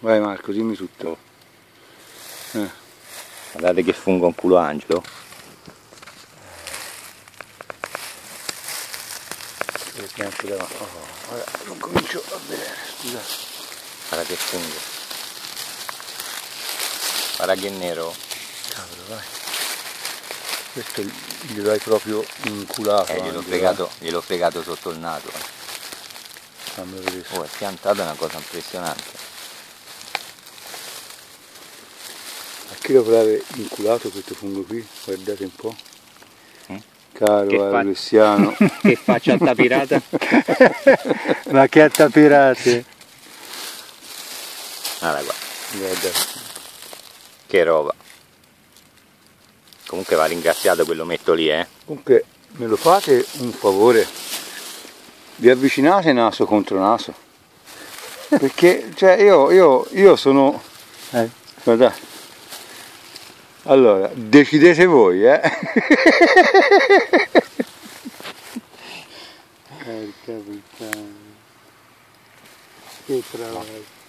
Vai Marco, dimmi tutto. Guardate che fungo un culo angelo. Le piante davanti. Ora non comincio a vedere, scusate. Guarda che fungo. Guarda che nero. Cavolo, vai. Questo glielo hai proprio inculato. Gliel'ho fregato sotto il naso. Fammi vedere. Oh, è piantato, è una cosa impressionante. A chi lo avrei inculato questo fungo qui? Guardate un po'. Caro Alessiano. Che faccia attapirata? Ma che attapirate? Guarda qua. Guarda. Che roba. Comunque va ringraziato quello metto lì, Comunque me lo fate un favore. Vi avvicinate naso contro naso. Perché cioè io sono. Guardate. Allora, decidete voi, Porca puttana. Che travaglio.